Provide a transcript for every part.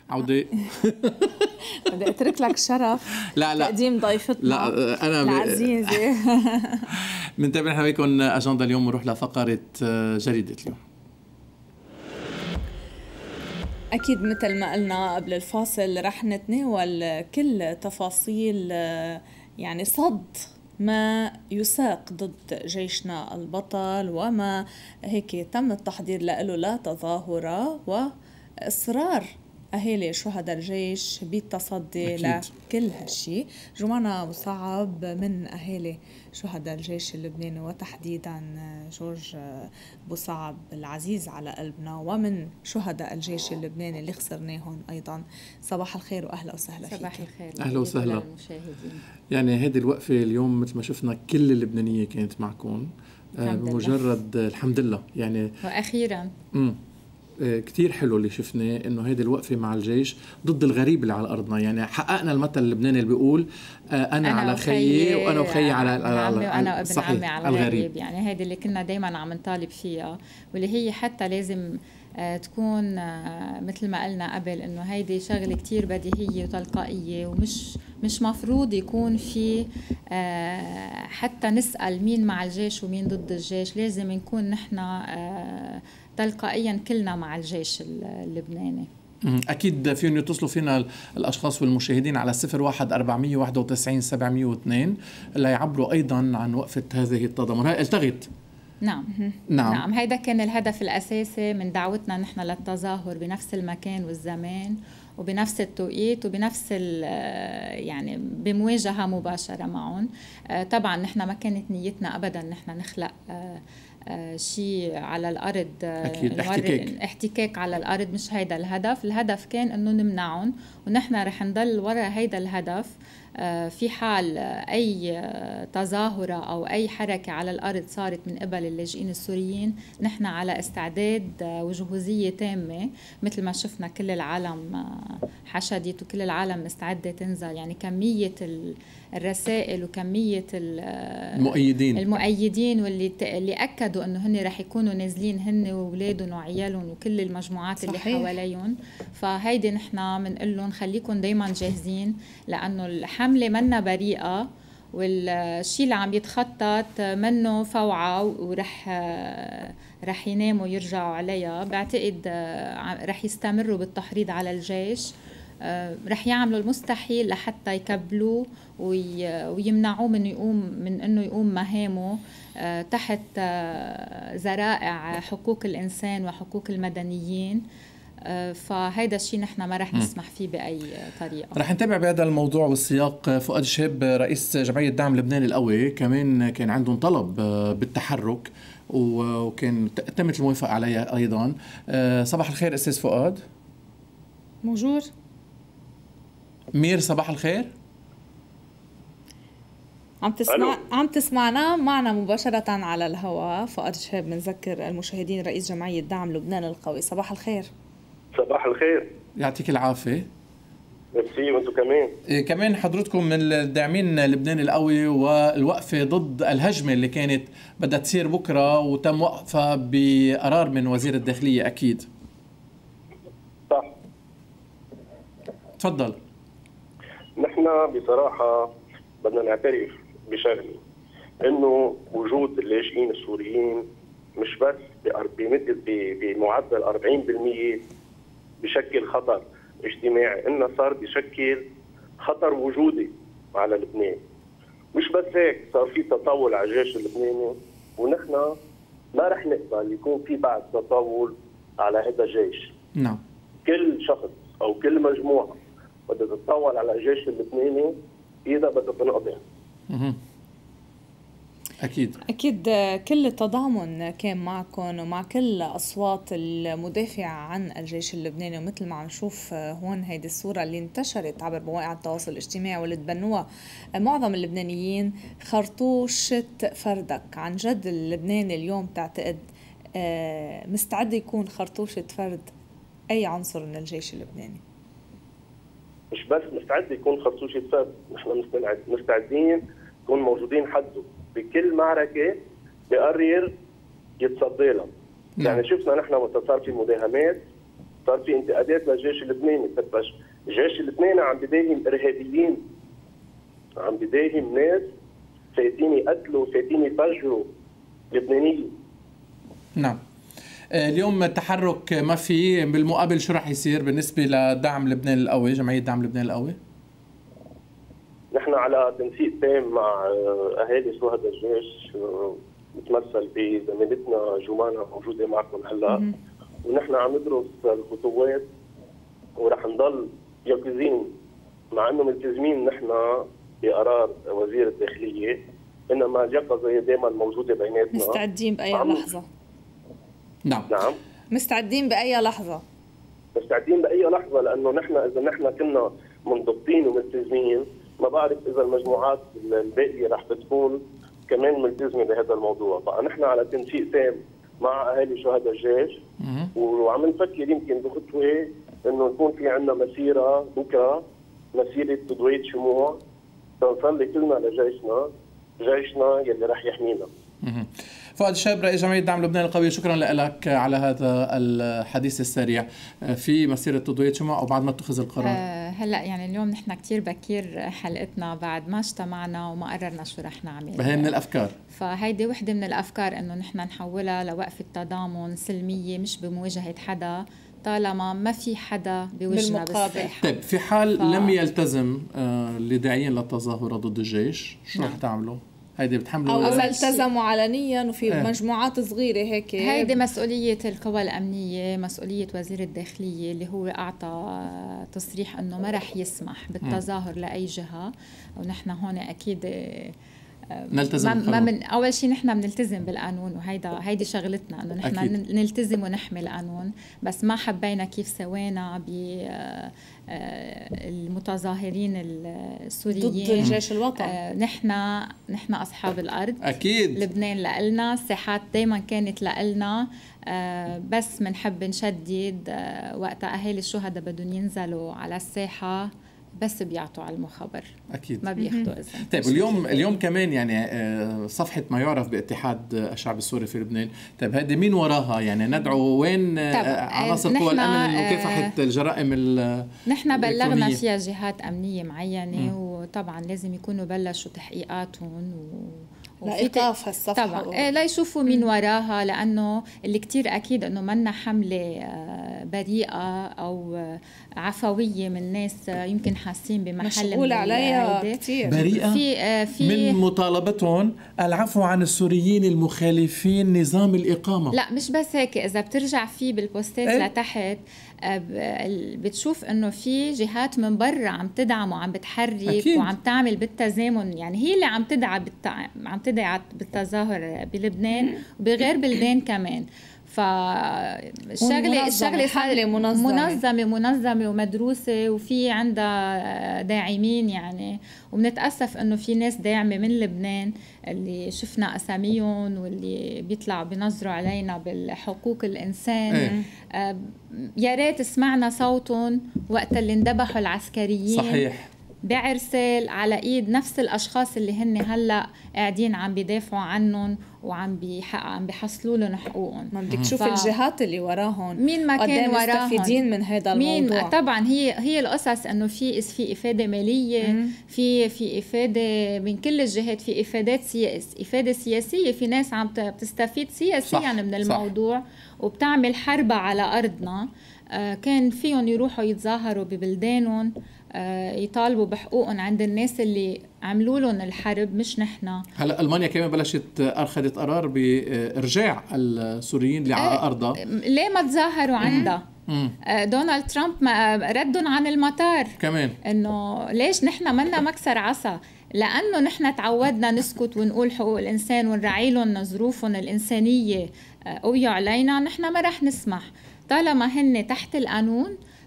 عودة. بدي اترك لك شرف لا تقديم ضيفتنا لا أنا العزيزة. بنتابع نحن وياكم أجندة اليوم ونروح لفقرة جريدة اليوم. أكيد مثل ما قلنا قبل الفاصل رح نتناول كل تفاصيل يعني صد ما يساق ضد جيشنا البطل وما هيك تم التحضير له لا تظاهرة وإصرار أهالي شهداء الجيش بالتصدي لكل هالشي. جمعنا مصعب من أهالي شهداء الجيش اللبناني وتحديدا جورج بوصعب العزيز على قلبنا ومن شهداء الجيش اللبناني اللي خسرناهم أيضا. صباح الخير وأهلا وسهلا فيك. صباح الخير أهلا وسهلا. يعني هذه الوقفة اليوم مثل ما شفنا كل اللبنانية كانت معكم بمجرد الحمد لله يعني وأخيرا كتير حلو اللي شفناه انه هيدي الوقفه مع الجيش ضد الغريب اللي على ارضنا. يعني حققنا المثل اللبناني اللي بيقول انا على خيي وانا وخيي على عمي وانا وابن عمي على الغريب. يعني هيدي اللي كنا دائما عم نطالب فيها واللي هي حتى لازم تكون مثل ما قلنا قبل انه هيدي شغله كتير بديهيه وتلقائيه ومش مفروض يكون في حتى نسال مين مع الجيش ومين ضد الجيش. لازم نكون نحن تلقائيا كلنا مع الجيش اللبناني. أكيد فيهم يتصلوا فينا الأشخاص والمشاهدين على 01-491-702 اللي يعبروا أيضا عن وقفة هذه التضامن. هاي التغت. نعم هيدا كان الهدف الأساسي من دعوتنا نحن للتظاهر بنفس المكان والزمان وبنفس التوقيت وبنفس يعني بمواجهة مباشرة معهم. طبعا نحن ما كانت نيتنا أبدا نحن نخلق شيء على الأرض. أكيد احتكاك على الأرض مش هيدا الهدف. الهدف كان أنه نمنعهم ونحن رح نضل وراء هيدا الهدف. في حال أي تظاهرة أو أي حركة على الأرض صارت من قبل اللاجئين السوريين نحن على استعداد وجهوزية تامة مثل ما شفنا كل العالم حشدت وكل العالم مستعدة تنزل. يعني كمية الرسائل وكمية المؤيدين واللي أكدوا أنه هن رح يكونوا نازلين هن وولادهم وعيالهم وكل المجموعات اللي حواليهم. فهيدي نحن منقول لهم خليكم دايما جاهزين لأنه الحملة منا بريئة والشيء اللي عم يتخطط منه فوعة ورح يناموا ويرجعوا عليها. بعتقد رح يستمروا بالتحريض على الجيش. رح يعملوا المستحيل لحتى يكبلوه ويمنعوه من انه يقوم مهامه تحت ذرائع حقوق الانسان وحقوق المدنيين. فهيدا الشيء نحن ما رح نسمح فيه بأي طريقة. رح نتابع بهذا الموضوع والسياق. فؤاد شهاب رئيس جمعية دعم لبنان القوي كمان كان عندهم طلب بالتحرك وكان تمت الموافقة عليها أيضا. صباح الخير أستاذ فؤاد. موجود مير صباح الخير. عم تسمعنا معنا مباشرة على الهواء. فؤاد شهاب بنذكر المشاهدين رئيس جمعية دعم لبنان القوي. صباح الخير. صباح الخير. يعطيك العافية. ميرسي. وانتم كمان كمان حضرتكم من الداعمين لبنان القوي والوقفة ضد الهجمة اللي كانت بدها تصير بكرة وتم وقفها بقرار من وزير الداخلية. أكيد صح. تفضل. نحن بصراحة بدنا نعترف بشغله انه وجود اللاجئين السوريين مش بس بمعدل 40% بشكل خطر اجتماعي، انه صار بشكل خطر وجودي على لبنان. مش بس هيك، صار في تطاول على الجيش اللبناني ونحن ما رح نقبل يكون في بعد تطاول على هذا الجيش. نعم. كل شخص او كل مجموعة بدها تتطاول على الجيش اللبناني إذا بدها تنقضي. أكيد كل التضامن كان معكم ومع كل أصوات المدافعة عن الجيش اللبناني. ومثل ما عم نشوف هون هيدي الصورة اللي انتشرت عبر مواقع التواصل الاجتماعي واللي تبنوها معظم اللبنانيين، خرطوشة فردك. عن جد اللبناني اليوم تعتقد مستعد يكون خرطوشة فرد أي عنصر من الجيش اللبناني؟ مش بس مستعد يكون خرطوشة فرد، نحن مستعدين نكون موجودين حده بكل معركة بقرر يتصدى لها. يعني شفنا نحن وقت صار في مداهمات صار في انتقادات للجيش اللبناني. الجيش اللبناني عم بداهم ارهابيين، عم بداهم ناس فايتين يقتلوا، فايتين يفجروا لبنانيين. نعم. اليوم التحرك ما في، بالمقابل شو رح يصير بالنسبة لدعم لبنان القوي، جمعية دعم لبنان القوي؟ نحن على تنسيق تام مع اهالي شهداء الجيش، بتمثل بزميلتنا جمانة موجودة معكم هلا، ونحن عم ندرس الخطوات ورح نضل يقظين، مع انه ملتزمين نحن بقرار وزير الداخلية، انما اليقظة دائما موجودة بيناتنا. مستعدين بأي لحظة. نعم. مستعدين بأي لحظة. مستعدين بأي لحظة، لأنه نحن إذا نحن كنا منضبطين وملتزمين، ما بعرف إذا المجموعات الباقية رح تكون كمان ملتزمة بهذا الموضوع. فنحن على تنسيق تام مع أهالي شهداء الجيش، وعم نفكر يمكن بخطوة إنه يكون في عندنا مسيرة بكرة، مسيرة تضوية شموع، تنصلي كلنا جيشنا يلي رح يحمينا. فؤاد الشاب رئيس جمعية دعم لبنان القوي، شكرا لك على هذا الحديث السريع. في مسيرة تضوية شموع أو بعد ما اتخذ القرار؟ هلا يعني اليوم نحن كتير بكير حلقتنا، بعد ما اجتمعنا وما قررنا شو رح نعمل. هي من الأفكار، فهيدي وحدة من الأفكار إنه نحن نحولها لوقفة تضامن سلمية، مش بمواجهة حدا، طالما ما في حدا بوجهنا بالساحة. طيب في حال لم يلتزم اللي داعيين للتظاهرة ضد الجيش، شو رح تعملوا؟ هيدي بتحملوا أو إذا التزموا علنيا وفي مجموعات صغيرة هيك؟ هيدي مسؤولية القوى الأمنية، مسؤولية وزير الداخلية اللي هو أعطى تصريح أنه ما رح يسمح بالتظاهر لأي جهة، ونحن هون أكيد نلتزم ما من أول شيء نحن بنلتزم بالقانون، وهيدي شغلتنا إنه نحن أكيد نلتزم ونحمي القانون، بس ما حبينا كيف سوينا المتظاهرين السوريين ضد الجيش الوطني. نحن أصحاب الأرض، أكيد لبنان لإلنا، الساحات دايما كانت لإلنا، بس منحب نشدد وقت أهالي الشهداء بدهم ينزلوا على الساحة بس بيعطوا على المخابر، أكيد ما بياخدوا إذن. طيب اليوم كمان يعني صفحة ما يعرف باتحاد الشعب السوري في لبنان، طيب هذه مين وراها؟ يعني ندعو وين عناصر قوى الأمن لمكافحة الجرائم نحن بلغنا فيها جهات أمنية معينة، وطبعا لازم يكونوا بلشوا تحقيقاتهم لإيقاف هالصفحة طبعا لا يشوفوا مين وراها، لأنه اللي كتير أكيد أنه منا حملة بريئة أو عفوية من ناس يمكن حاسين بمحل مشغول عليها كتير بريئة في من مطالبتهم العفو عن السوريين المخالفين نظام الإقامة. لا مش بس هيك، إذا بترجع فيه بالبوستات لتحت بتشوف انه في جهات من برا عم تدعم وعم بتحرك أكيد. وعم تعمل بالتزامن، يعني هي اللي عم تدعى بالتظاهر بلبنان وبغير بلدان كمان. فالشغله حمله منظمه ومدروسه وفي عندها داعمين يعني، وبنتاسف انه في ناس داعمه من لبنان اللي شفنا اساميهم واللي بيطلعوا بينظروا علينا بالحقوق الانسان. يا ريت سمعنا صوتهم وقت اللي انذبحوا العسكريين، صحيح، بعرسل على ايد نفس الاشخاص اللي هن هلا قاعدين عم بيدافعوا عنهم وعم بيحصلوا لهم حقوقهم. ما بدك تشوف الجهات اللي وراهم، مين ما كان وراهم، مستفيدين من هذا الموضوع. طبعا هي القصص انه في افاده ماليه، في افاده من كل الجهات، في افاده سياسيه، في ناس عم بتستفيد سياسيا يعني من الموضوع وبتعمل حرب على ارضنا. كان فيهم يروحوا يتظاهروا ببلدانهم، يطالبوا بحقوقهم عند الناس اللي عملوا لهم الحرب، مش نحن. هلا المانيا كمان بلشت اخذت قرار بارجاع السوريين اللي على ارضها. ليه ما تظاهروا عندها؟ دونالد ترامب ردهم عن المطار كمان، انه ليش نحن منا مكسر عصا، لانه نحن تعودنا نسكت ونقول حقوق الانسان ونراعي لهم ظروفهم الانسانيه قوية علينا. نحن ما رح نسمح طالما هن تحت القانون،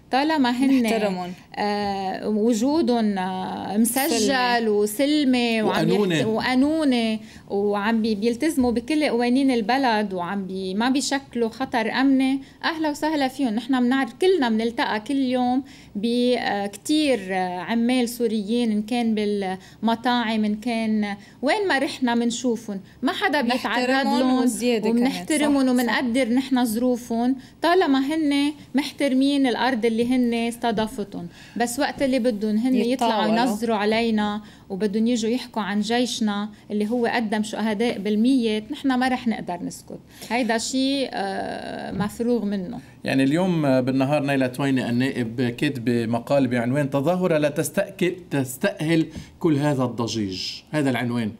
طالما هن نحترمهم. وجودهم مسجل وسلمي وقانوني وعم بيلتزموا بكل قوانين البلد وعم ما بيشكلوا خطر أمني، أهلا وسهلا فيهم. نحن بنعرف كلنا بنلتقى كل يوم بكتير عمال سوريين، إن كان بالمطاعم إن كان وين ما رحنا بنشوفهم، ما حدا بيتعرض لهم وبنحترمهم وبنقدر نحن ظروفهم طالما هن محترمين الأرض اللي هن استضافتهم. بس وقت اللي بدهم هن يطلعوا ينظروا علينا وبدهم يجوا يحكوا عن جيشنا اللي هو قدم شهداء بالمية، نحن ما رح نقدر نسكت. هيدا شيء مفروغ منه. يعني اليوم بالنهار نيلة تويني النائب كتب مقال بعنوان تظاهرة لا تستأهل كل هذا الضجيج. هذا العنوان.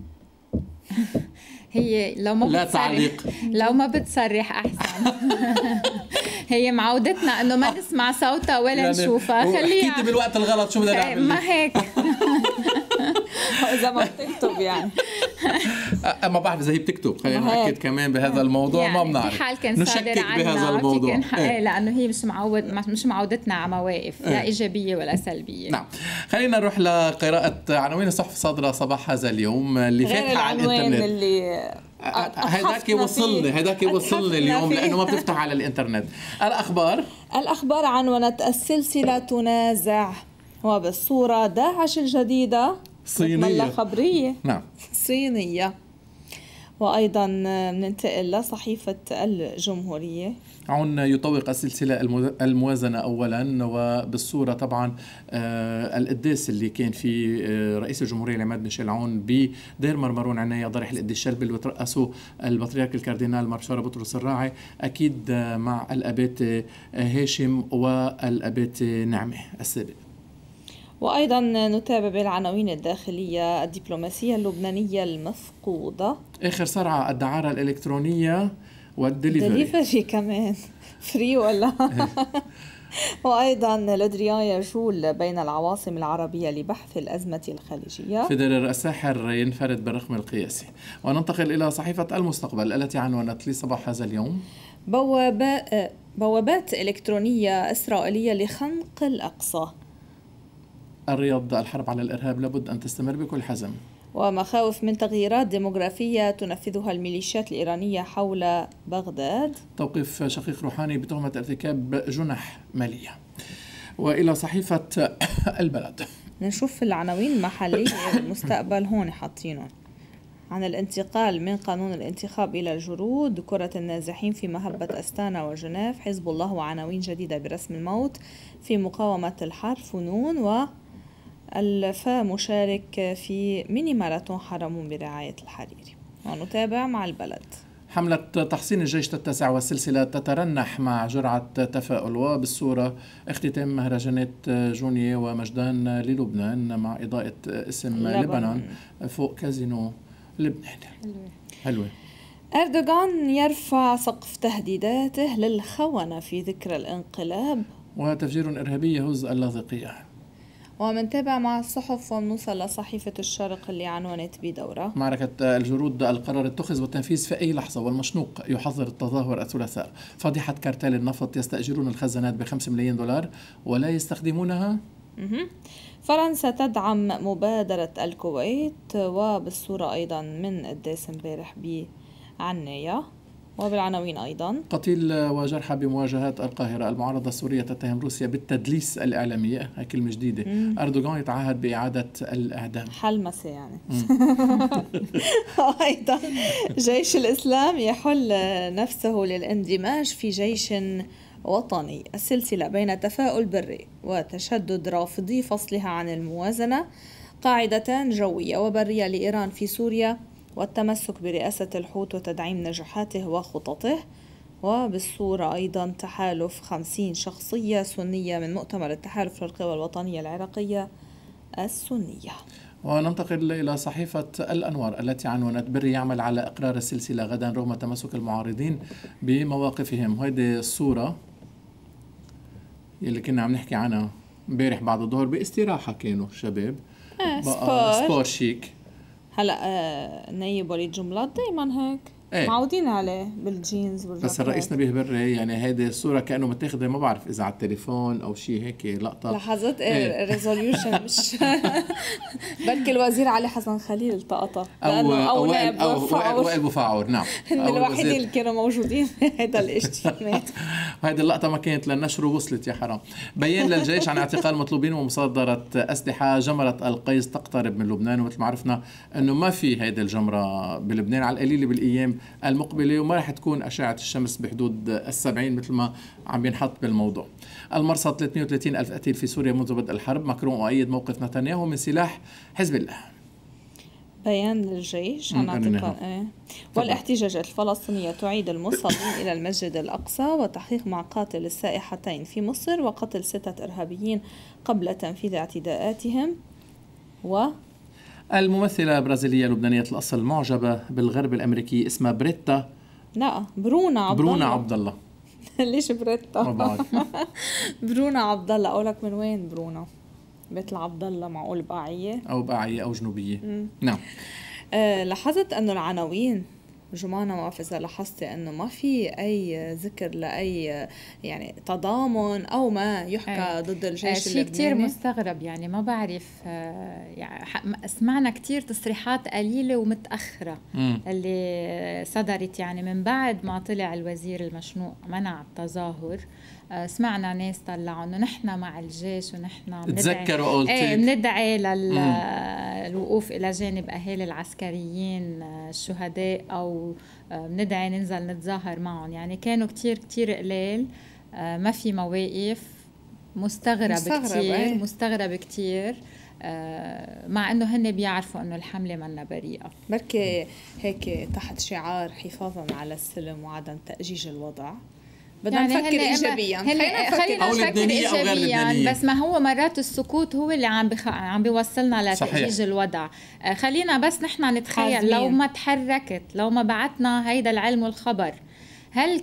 هي لو ما لا تعليق، لو ما بتصرح أحسن. هي معودتنا انه ما نسمع صوتها ولا يعني نشوفها. خليها حكيتي بالوقت الغلط، شو بدنا نعمل؟ ما هيك. اذا ما بتكتب يعني ما بعرف اذا هي بتكتب، خلينا نأكد كمان بهذا الموضوع. يعني ما بنعرف، في حال كان صادر بهذا الموضوع لانه هي مش معودتنا على مواقف لا ايجابيه ولا سلبيه. نعم، خلينا نروح لقراءه عناوين الصحف صادره صباح هذا اليوم اللي فاتحه على الانترنت. اللي هيداك وصلني اليوم لانه ما بتفتح على الانترنت. الاخبار عنونت السلسله تنازع، وبالصوره داعش الجديده صينيه خبريه. نعم صينيه. وايضا ننتقل لصحيفه الجمهوريه. هون يطوق السلسلة الموازنة أولا، وبالصورة طبعا القداس اللي كان في رئيس الجمهورية العماد ميشيل عون بدير مرمرون عناية ضريح القداس شلبي اللي وترأسه البطريرك الكاردينال مارشال بطرس الراعي، أكيد مع الأبات هاشم والأبات نعمة السابق. وأيضا نتابع بالعناوين الداخلية الدبلوماسية اللبنانية المفقودة، آخر سرعة الدعارة الإلكترونية والدليفري كمان فري ولا وأيضا لدريان يجول بين العواصم العربية لبحث الأزمة الخليجية. فيدرر الساحر ينفرد بالرقم القياسي. وننتقل إلى صحيفة المستقبل التي عنونت لي صباح هذا اليوم بوابات إلكترونية إسرائيلية لخنق الأقصى. الرياض الحرب على الإرهاب لابد أن تستمر بكل حزم. ومخاوف من تغييرات ديموغرافية تنفذها الميليشيات الإيرانية حول بغداد. توقيف شقيق روحاني بتهمة ارتكاب جنح مالية. وإلى صحيفة البلد نشوف العناوين المحلية. المستقبل هون حاطينهم عن الانتقال من قانون الانتخاب إلى الجرود، كرة النازحين في مهبة أستانا وجنيف، حزب الله وعناوين جديدة برسم الموت في مقاومة الحرب، فنون، والفا مشارك في ميني ماراثون حرمون برعاية الحريري. ونتابع مع البلد. حملة تحصين الجيش تتسع والسلسلة تترنح مع جرعة تفاؤل، وبالصورة اختتام مهرجانات جونية ومجدان للبنان مع إضاءة اسم لبنان فوق كازينو لبنان. حلوة. أردوغان يرفع سقف تهديداته للخونة في ذكرى الانقلاب. وتفجير إرهابي يهز اللاذقية. ومنتابع مع الصحف ونوصل لصحيفة الشرق اللي عنونت بدورة معركة الجرود، القرار اتخذ والتنفيذ في أي لحظة، والمشنوق يحذر التظاهر الثلاثاء. فضيحة كارتيل النفط يستأجرون الخزانات ب$5 مليون ولا يستخدمونها. فرنسا تدعم مبادرة الكويت. وبالصورة أيضا من قداس امبارح بعناية. وبالعناوين أيضا قتيل وجرحى بمواجهات القاهرة. المعارضة السورية تتهم روسيا بالتدليس الإعلامي، هاي كلمة جديدة. أردوغان يتعهد بإعادة الإعدام. حلمسة يعني. أيضا جيش الإسلام يحل نفسه للاندماج في جيش وطني. السلسلة بين تفاؤل بري وتشدد رافضي فصلها عن الموازنة. قاعدتان جوية وبرية لإيران في سوريا، والتمسك برئاسة الحوت وتدعيم نجاحاته وخططه. وبالصورة أيضا تحالف 50 شخصية سنية من مؤتمر التحالف للقوى الوطنية العراقية السنية. وننتقل إلى صحيفة الأنوار التي عنونت بري يعمل على إقرار السلسلة غدا رغم تمسك المعارضين بمواقفهم. وهذه الصورة اللي كنا عم نحكي عنها امبارح بعد الظهر باستراحة، كانوا شباب سبور شيك. هلا نايب وليد جملات دايما هيك معودين عليه بالجينز والجاكيت. بس الرئيس نبيه بري يعني هيدي الصورة كأنه متاخدة ما بعرف إذا على التليفون أو شيء هيك لقطة. لحظات ريزوليوشن مش بركي الوزير علي حسن خليل التقطها أو وائل بوفعور. نعم هن الوحيدين اللي كانوا موجودين هذا الاجتماع. وهذه اللقطة ما كانت للنشر ووصلت يا حرام. بيان للجيش عن اعتقال مطلوبين ومصادرة أسلحة. جمرة القيس تقترب من لبنان، ومثل ما عرفنا أنه ما في هيدي الجمرة بلبنان على القليل بالأيام المقبلة، وما رح تكون أشعة الشمس بحدود 70 مثل ما عم ينحط بالموضوع. المرصد 330 ألف قتيل في سوريا منذ بدء الحرب. ماكرون أؤيد موقف نتنياهو من سلاح حزب الله. بيان للجيش عن اعتقال والاحتجاجات الفلسطينية تعيد المصابين إلى المسجد الأقصى، وتحقيق مع قاتل السائحتين في مصر، وقتل 6 إرهابيين قبل تنفيذ اعتداءاتهم. الممثلة البرازيلية لبنانية الأصل معجبة بالغرب الأمريكي اسمها بريتا. لا برونا عبد الله. ليش بريتا؟ ما بعرف. برونا عبد الله. أقولك من وين برونا؟ بيت العبد الله، معقول باعية أو جنوبية. نعم. لاحظت أنه العناوين جمانة، ما بعرف إذا لاحظتي أنه ما في أي ذكر لأي يعني تضامن أو ما يحكى ضد الجيش اللبناني. كتير مستغرب يعني، ما بعرف يعني سمعنا كتير تصريحات قليلة ومتأخرة اللي صدرت يعني من بعد ما طلع الوزير المشنوق منع التظاهر. سمعنا ناس طلعوا انه نحن مع الجيش ونحن تذكروا بندعي للوقوف الى جانب اهالي العسكريين الشهداء، او بندعي ننزل نتظاهر معهم. يعني كانوا كتير قليل، ما في مواقف. مستغرب كتير مع انه هن بيعرفوا انه الحمله منا بريئه. بركي هيك تحت شعار حفاظا على السلم وعدم تأجيج الوضع بدنا يعني نفكر إيجابيا. خلينا نفكر إيجابيا، بس ما هو مرات السكوت هو اللي عم بيوصلنا لتأجيج الوضع. خلينا بس نحن نتخيل حزمين. لو ما تحركت، لو ما بعتنا هيدا العلم والخبر، هل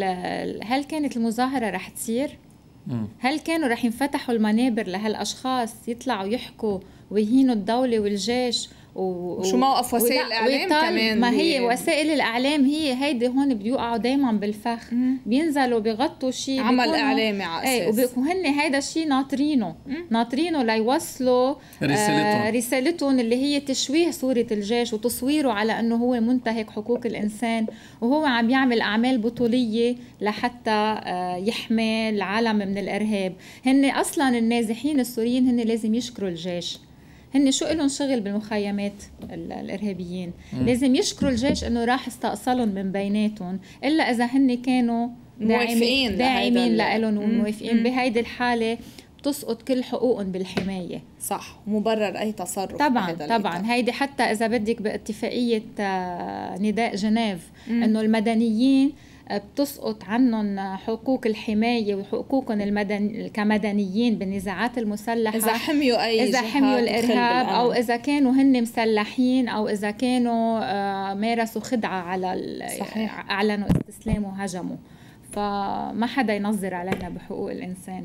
كانت المظاهرة رح تصير؟ هل كانوا رح ينفتحوا المنابر لهالأشخاص يطلعوا يحكوا ويهينوا الدولة والجيش؟ وشو موقف وسائل الإعلام كمان؟ ما هي وسائل الإعلام هيدي هون بيوقعوا دايما بالفخ. بينزلوا بيغطوا شيء عمل إعلامي على أساس وهن هيدا الشيء ناطرينه ليوصلوا رسالتهم اللي هي تشويه صورة الجيش وتصويره على أنه هو منتهك حقوق الإنسان، وهو عم يعمل أعمال بطولية لحتى يحمي العالم من الإرهاب. هن أصلا النازحين السوريين هن لازم يشكروا الجيش. هن شو إلهم شغل بالمخيمات الإرهابيين؟ لازم يشكروا الجيش إنه راح استأصلهم من بيناتهم، إلا إذا هن كانوا داعمين لإلهم وموافقين. بهيدي الحالة تسقط كل حقوقهم بالحماية. صح، مبرر أي تصرف. طبعا هيدي حتى إذا بدك باتفاقية نداء جنيف إنه المدنيين بتسقط عنهم حقوق الحماية وحقوقهم كمدنيين بالنزاعات المسلحة إذا حميوا الإرهاب، أو إذا كانوا هن مسلحين، أو إذا كانوا مارسوا خدعة على أعلنوا استسلام وهجموا. فما حدا ينظر علينا بحقوق الإنسان.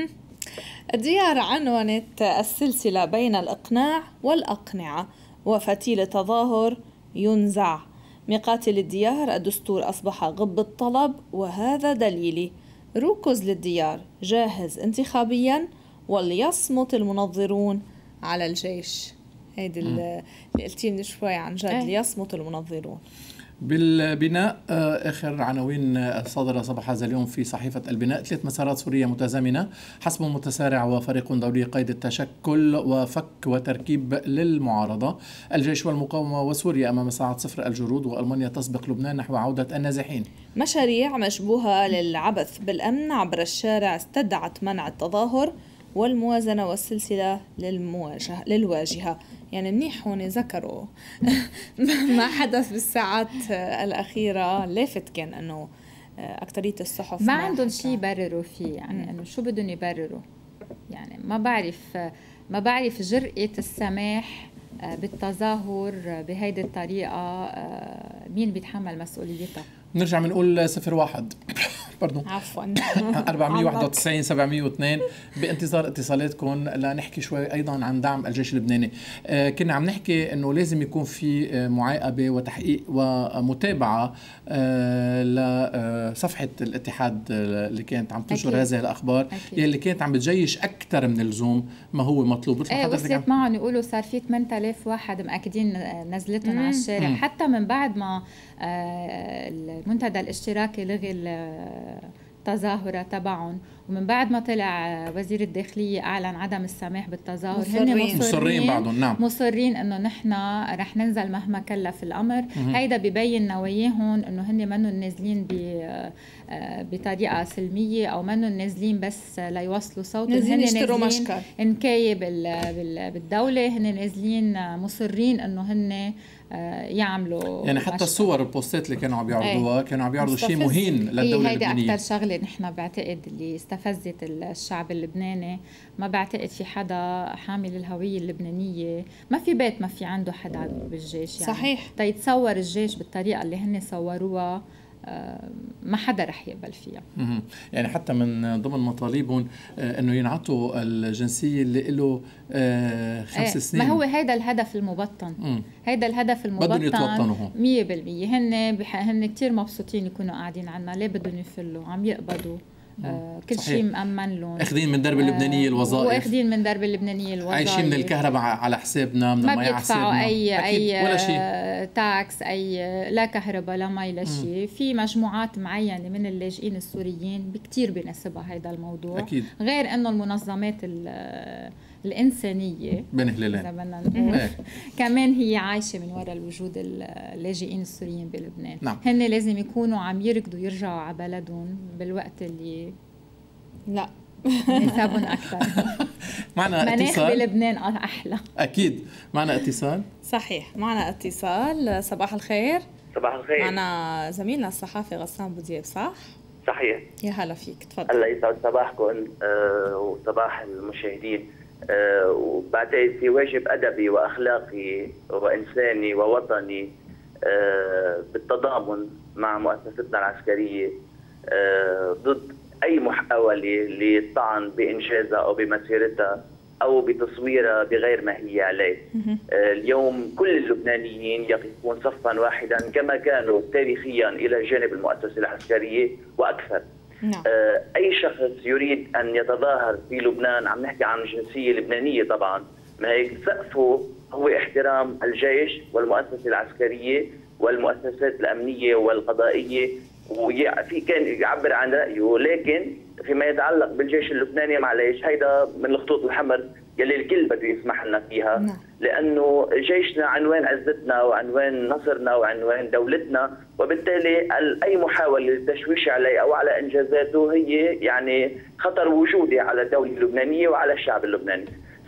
الديار عنونت السلسلة بين الإقناع والأقنعة، وفتيل تظاهر ينزع. مقاتل الديار: الدستور أصبح غب الطلب وهذا دليلي. ركز للديار: جاهز انتخابيا وليصمت المنظرون على الجيش. هيدي اللي قلتي من شوي عن جد. ليصمت المنظرون. بالبناء آخر عناوين صادرة صباح هذا اليوم في صحيفة البناء: 3 مسارات سورية متزامنة، حسم متسارع وفريق دولي قيد التشكل وفك وتركيب للمعارضة، الجيش والمقاومة وسوريا أمام ساعة صفر الجرود، وألمانيا تسبق لبنان نحو عودة النازحين. مشاريع مشبوهة للعبث بالأمن عبر الشارع استدعت منع التظاهر والموازنة والسلسلة للواجهة. يعني منيح هون ذكروا ما حدث بالساعات الأخيرة. لافت كان أنه أكترية الصحف ما عندهم شيء يبرروا فيه. يعني أنه شو بدهم يبرروا؟ يعني ما بعرف جرأة السماح بالتظاهر بهيدي الطريقة مين بيتحمل مسؤوليتها؟ نرجع بنقول 01 باردون عفوا 491 702 بانتظار اتصالاتكم لنحكي شوي ايضا عن دعم الجيش اللبناني. كنا عم نحكي انه لازم يكون في معاقبه وتحقيق ومتابعه لصفحه الاتحاد اللي كانت عم تنشر هذه الاخبار يلي كانت عم بتجيش اكثر من اللزوم ما هو مطلوب. وصلت معهم يقولوا صار في 8000 واحد مأكدين نزلتهم على الشارع. حتى من بعد ما المنتدى الاشتراكي لغي التظاهرة تبعهم، ومن بعد ما طلع وزير الداخلية أعلن عدم السماح بالتظاهر، هن مصرين بعضهم. نعم مصرين إنه نحن رح ننزل مهما كلف الأمر. هيدا ببين نواياهم إنه هن منهم نازلين بطريقة سلمية أو منهم نازلين بس ليوصلوا صوت، هن نازلين نكاية بالدولة، هن نازلين مصرين إنه هن يعملوا. يعني حتى الصور البوستات اللي كانوا عم بيعرضوها كانوا عم بيعرضوا شيء مهين للدولة اللبنانية. هيدا أكتر شغلة نحن بعتقد اللي استفزت الشعب اللبناني. ما بعتقد في حدا حامل الهوية اللبنانية، ما في بيت ما في عنده حدا بالجيش يعني. صحيح. تيتصور الجيش بالطريقة اللي هن صوروها ما حدا رح يقبل فيها. يعني حتى من ضمن مطالبهم انه ينعطوا الجنسيه اللي له 5 سنين. ما هو هيدا الهدف المبطن. هيدا الهدف المبطن بدهم يتوطنوا هون 100%. هن كتير مبسوطين يكونوا قاعدين عنا، ليه بدهم يفلوا؟ عم يقبضوا كل شيء مأمن لهم، اخذين من درب اللبنانيه الوظائف، واخذين من درب اللبنانيه الوظائف، عايشين من الكهرباء على حسابنا، من ما بيدفعوا اي ولا شيء تاكس، اي لا كهرباء لا مي لا شيء. في مجموعات معينه من اللاجئين السوريين بكتير بناسبها هذا الموضوع أكيد. غير انه المنظمات الإنسانية بين هلالين كمان هي عايشة من وراء الوجود اللاجئين السوريين بلبنان. نعم. هن لازم يكونوا عم يركضوا يرجعوا على بلدهم بالوقت اللي لا نسابهم أكثر. معنا مناخ بلبنان أحلى. أكيد. معنا اتصال. صحيح معنا اتصال. صباح الخير. صباح الخير. معنا زميلنا الصحافي غسان بودياب. صح؟ صحيح. يا هلا فيك، تفضل. الله يسعد صباحكم وصباح المشاهدين. وبعتقد في واجب أدبي وأخلاقي وإنساني ووطني بالتضامن مع مؤسستنا العسكرية ضد أي محاولة للطعن بإنجازها أو بمسيرتها أو بتصويرها بغير ما هي عليه. اليوم كل اللبنانيين يقفون صفا واحدا كما كانوا تاريخيا إلى جانب المؤسسة العسكرية وأكثر. نعم. أي شخص يريد أن يتظاهر في لبنان، عم نحكي عن جنسية لبنانية طبعا، ما هيك سقفه هو احترام الجيش والمؤسسة العسكرية والمؤسسات الأمنية والقضائية، وفي كان يعبر عن رأيه. لكن فيما يتعلق بالجيش اللبناني معلش هيدا من الخطوط الحمر يلي الكل بده يسمح لنا فيها. نعم. لأنه جيشنا عنوان عزتنا وعنوان نصرنا وعنوان دولتنا، وبالتالي أي محاولة للتشويش عليه أو على إنجازاته هي يعني خطر وجودي على الدولة اللبنانية وعلى الشعب اللبناني. ف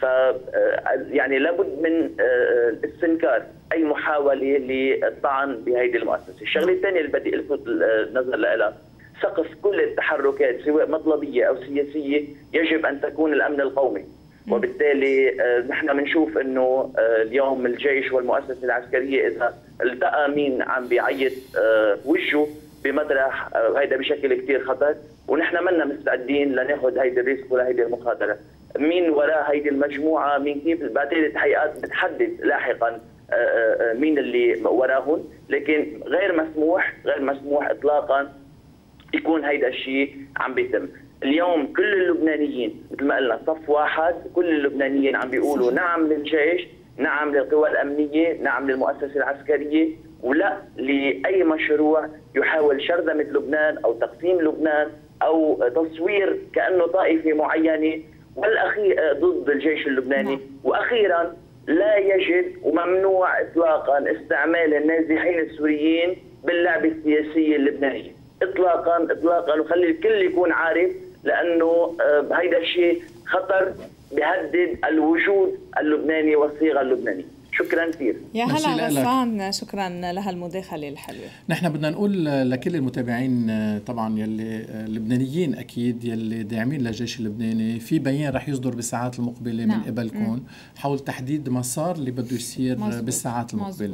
يعني لابد من استنكار أي محاولة للطعن بهذه المؤسسة. الشغلة الثانية اللي بدي ألفت النظر لها، سقف كل التحركات سواء مطلبية أو سياسية يجب أن تكون الأمن القومي. وبالتالي نحن بنشوف انه اليوم الجيش والمؤسسه العسكريه اذا التقى مين عم بيعيط وجهه بمطرح هيدا بشكل كثير خطر، ونحن منا مستعدين لناخذ هيدي الريسك وهيدي المخاطره. مين وراء هيدي المجموعه، مين كيف، بعتقد التحقيقات بتحدد لاحقا مين اللي وراهم، لكن غير مسموح اطلاقا يكون هيدا الشيء عم بيتم. اليوم كل اللبنانيين مثل ما قلنا صف واحد، كل اللبنانيين عم بيقولوا نعم للجيش، نعم للقوى الأمنية، نعم للمؤسسة العسكرية، ولا لأي مشروع يحاول شرذمة لبنان أو تقسيم لبنان أو تصوير كأنه طائفة معينة والأخير ضد الجيش اللبناني. وأخيرا لا يجب وممنوع إطلاقا استعمال النازحين السوريين باللعبة السياسية اللبنانية إطلاقا إطلاقا، وخلي الكل يكون عارف، لأنه هيدا الشيء خطر بيهدد الوجود اللبناني والصيغة اللبنانية. شكرا كثير. يا هلا غسان، شكرا لهالمداخلة الحلوة. نحن بدنا نقول لكل المتابعين طبعا يلي لبنانيين أكيد يلي داعمين للجيش اللبناني، في بيان رح يصدر بالساعات المقبلة من قبلكم حول تحديد مسار اللي بده يصير بالساعات المقبلة.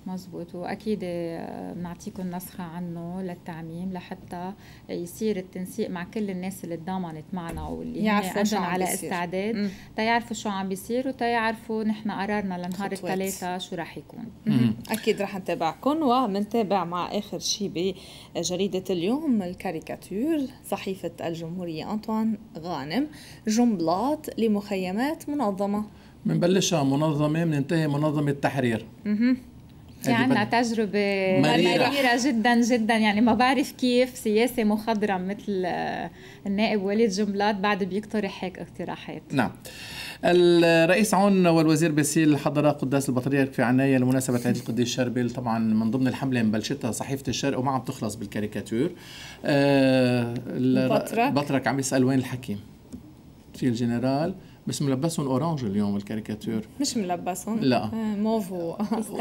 مزبوط، واكيد بنعطيكم نسخه عنه للتعميم لحتى يصير التنسيق مع كل الناس اللي تضامنت معنا واللي عندهم على استعداد تيعرفوا شو عم بيصير وتيعرفوا نحن قرارنا لنهار الثلاثاء شو راح يكون. اكيد رح نتابعكم ومنتابع مع اخر شيء بجريده اليوم الكاريكاتير صحيفه الجمهوريه انطوان غانم، جملات لمخيمات منظمه. بنبلشها منظمه بننتهي منظمه تحرير. في عنا تجربة مريرة جدا جدا، يعني ما بعرف كيف سياسة مخضرم مثل النائب وليد جملات بعد بيقترح هيك اقتراحات. نعم. الرئيس عون والوزير باسيل حضر قداس البطريرك في عناية لمناسبة عيد القديس شربيل، طبعا من ضمن الحملة مبلشتها صحيفة الشرق وما عم تخلص بالكاريكاتير. البطرك عم يسأل وين الحكيم؟ في الجنرال بس ملبسهم اورانج اليوم الكاريكاتير، مش ملبسهم لا موفو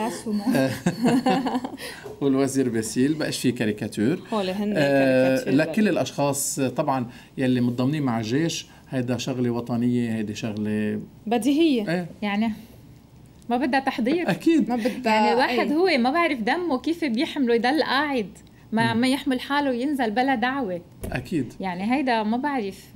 والوزير باسيل بقاش في كاريكاتير. هول هن كاريكاتير لكل الاشخاص طبعا يلي متضامنين مع الجيش، هيدا شغله وطنيه، هيدي شغله بديهيه يعني ما بدها تحضير اكيد، ما بدها يعني الواحد هو ما بعرف دمه كيف بيحمله يضل قاعد ما يحمل حاله وينزل بلا دعوه اكيد. يعني هيدا ما بعرف،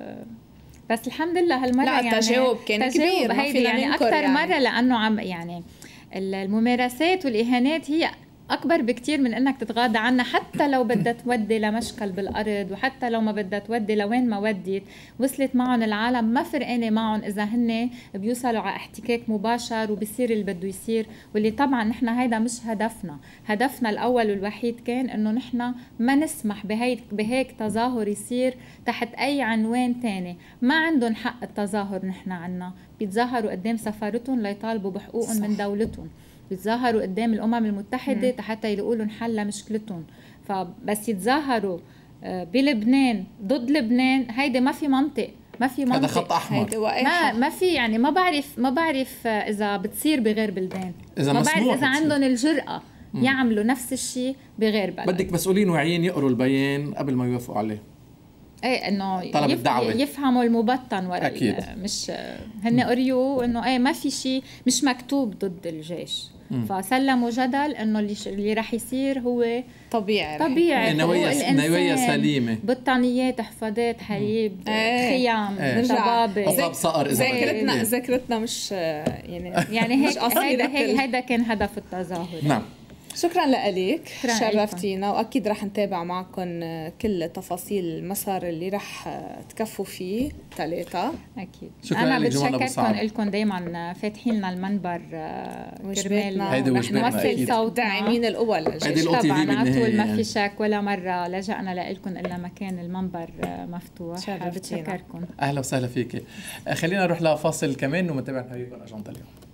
بس الحمد لله هالمره لا يعني التجاوب كان كبير، هيدي يعني اكثر يعني. مره لانه عم يعني الممارسات والاهانات هي اكبر بكتير من انك تتغاضى عنها، حتى لو بدها تودي لمشكل بالارض وحتى لو ما بدها تودي لوين ما وديت، وصلت معهم العالم ما فرقانه معهم اذا هن بيوصلوا على احتكاك مباشر وبصير اللي بده يصير، واللي طبعا نحن هيدا مش هدفنا الاول والوحيد كان انه نحن ما نسمح بهيك تظاهر يصير تحت اي عنوان تاني. ما عندهم حق التظاهر، نحن عنا بيتظاهروا قدام سفارتهم ليطالبوا بحقوقهم من دولتهم، بيتظاهروا قدام الأمم المتحدة حتى يلاقوا لهم حل لمشكلتهم. فبس يتظاهروا بلبنان ضد لبنان هيدا ما في منطق، هذا خط أحمر. ما في يعني ما بعرف إذا بتصير بغير بلدان، ما بعرف إذا عندهم الجرأة يعملوا نفس الشيء بغير بلد. بدك مسؤولين واعيين يقروا البيان قبل ما يوافقوا عليه. ايه انه يفهموا المبطن وراء مش هن قريوا انه ايه ما في شيء مش مكتوب ضد الجيش. فسلموا جدل انه اللي راح يصير هو طبيعي نوايا سليمه، بطانيات، حفاضات، حليب، خيام، ضبابه، عقاب صقر. ذاكرتنا مش يعني هيدا كان هدف التظاهر. نعم. شكرا لك، شرفتينا، واكيد رح نتابع معكم كل تفاصيل المسار اللي رح تكفوا فيه ثلاثة. اكيد. انا بتشكركم لكم دائما فاتحين لنا المنبر كرمال رح نوصل صوت داعمين القوى للجيش. طبعا على طول ما في شك ولا مره لجأنا لكم الا ما كان المنبر مفتوح. بتشكركم. اهلا وسهلا فيك. خلينا نروح لفاصل كمان ونتابع حبيبنا اجنده اليوم.